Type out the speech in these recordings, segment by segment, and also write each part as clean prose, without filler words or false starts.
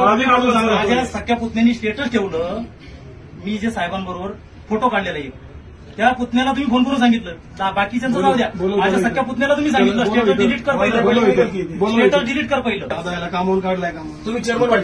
माझ्या सख्या पुतण्यानी स्टेटस ठेवलं, मी जे साहेबांबरोबर फोटो काढलेला आहे, त्या पुतण्याला तुम्ही फोन करून सांगितलं, बाकीच्यांचं जाऊ द्या, माझ्या सख्या पुतण्याला तुम्ही सांगितलं स्टेटस डिलीट कर पहिलं, स्टेटस डिलीट कर पहिलं. दादा कामावून काढलाय का तुम्ही चेअरमन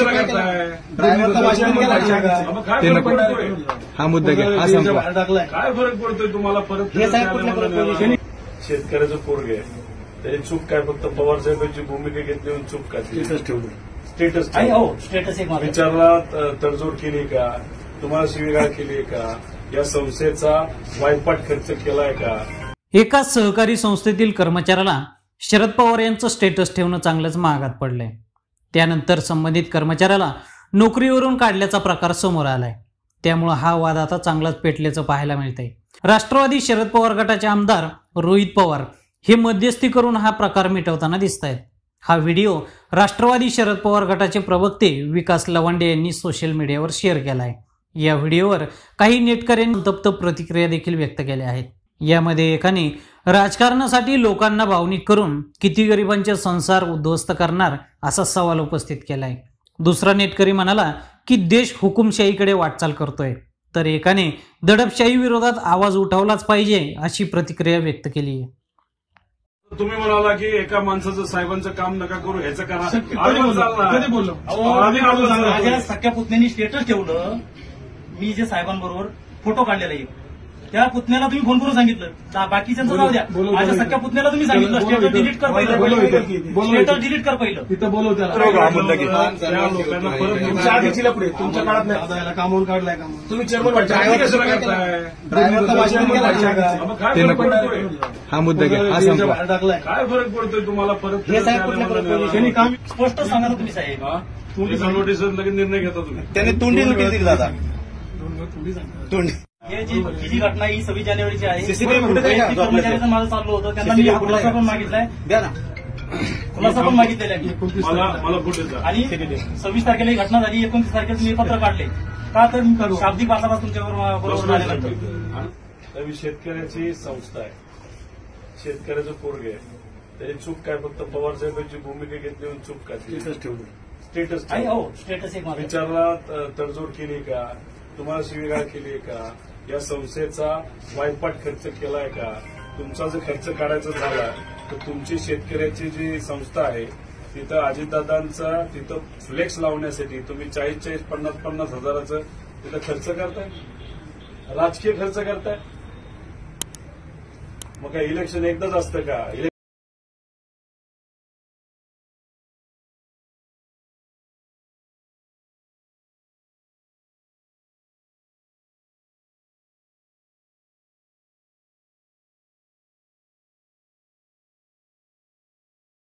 हा मुद्दा घ्या, हा संपवा. टाकलाय काय फरक पडतोय तुम्हाला परत? शेतकऱ्याचं पोरग आहे, त्याची चूक काय? फक्त पवार साहेबांची भूमिका घेतली चूक काय? स्टेटस ठेवलं. स्टेटस स्टेटस एक विचारला, तडजोड केली का? तुम्हाला शिवीगाळ केली का? या संस्थेचा वायपाट खर्च केलाय का? एका सहकारी संस्थेतील कर्मचाऱ्याला शरद पवार यांचं स्टेटस ठेवणं चांगलंच महागात पडलंय. त्यानंतर संबंधित कर्मचाऱ्याला नोकरीवरून काढल्याचा प्रकार समोर आलाय. त्यामुळे हा वाद आता चांगलाच पेटल्याचं पाहायला मिळतंय. राष्ट्रवादी शरद पवार गटाचे आमदार रोहित पवार हे मध्यस्थी करून हा प्रकार मिटवताना दिसत आहेत. हा व्हिडिओ राष्ट्रवादी शरद पवार गटाचे प्रवक्ते विकास लवांडे यांनी सोशल मीडियावर शेअर केला आहे. या व्हिडिओवर काही नेटकऱ्यांनी संतप्त प्रतिक्रिया देखील व्यक्त केल्या आहेत. यामध्ये एकाने राजकारणासाठी लोकांना भावनिक करून किती गरिबांचे संसार उद्ध्वस्त करणार असा सवाल उपस्थित केलाय. दुसरा नेटकरी म्हणाला की देश हुकुमशाहीकडे वाटचाल करतोय, तर एकाने दडपशाही विरोधात आवाज उठवलाच पाहिजे अशी प्रतिक्रिया व्यक्त केली आहे. तुम्ही म्हणाला की एका माणसाचं साहेबांचं काम नका करू, ह्याचं करा. कधी बोललो? माझ्या सख्या पुतण्यानी स्टेटस ठेवलं, मी जे साहेबांबरोबर फोटो काढलेला आहे, त्या पुतण्याला तुम्ही फोन करून सांगितलं, बाकीच्यांचं जाऊ द्या, माझ्या सख्या पुतण्याला तुम्ही सांगितलं स्टेटस डिलीट कर पहिलं, स्टेटस डिलीट कर पहिलं. तिथं बोलव त्याला. तुमच्या काळात नाही कामावून काढलाय का तुम्ही? चेअरमन हा मुद्दा घ्या, हा संपवा. टाकलाय. काय फरक पडतोय तुम्हाला परत? काम स्पष्ट सांगा ना तुम्ही साहेब. नोटीस लगेच निर्णय घेता तुम्ही. त्याने तोंडी नोटीस दिली दादा. ही जी घटना ही 26 जानेवारीची आहे. CCTV कर्मचाऱ्याचं माझं चाललं होतं, त्यांना मी खुलासा पण मागितलाय, द्या ना, खुलासा पण मागितलेला आहे. मला फुटेज आणि 26 तारखेला ही घटना झाली, 29 तारखेला तुम्ही पत्र काढले का? तर शाब्दिक वादाभास तुमच्यावर बरोबर आलेला. शेतकऱ्याची संस्था आहे, शेतकऱ्याचं पोरग आहे, त्याची चूक काय? फक्त पवार साहेबांची भूमिका घेतली चूक काय? स्टेटस ठेवलं. स्टेटस एक विचारला, तडजोड केली का? तुम्हाला शिवीगाळ केली का? या संस्थेचा वायपाट खर्च केलाय का? तुमचा जर खर्च काढायचा झाला तर तुमची शेतकऱ्याची जी संस्था आहे तिथं अजितदादांचा तिथं फ्लेक्स लावण्यासाठी तुम्ही 40-50 हजाराचं तिथं खर्च करताय, राजकीय खर्च करताय. मग काय इलेक्शन एकदाच असतं का?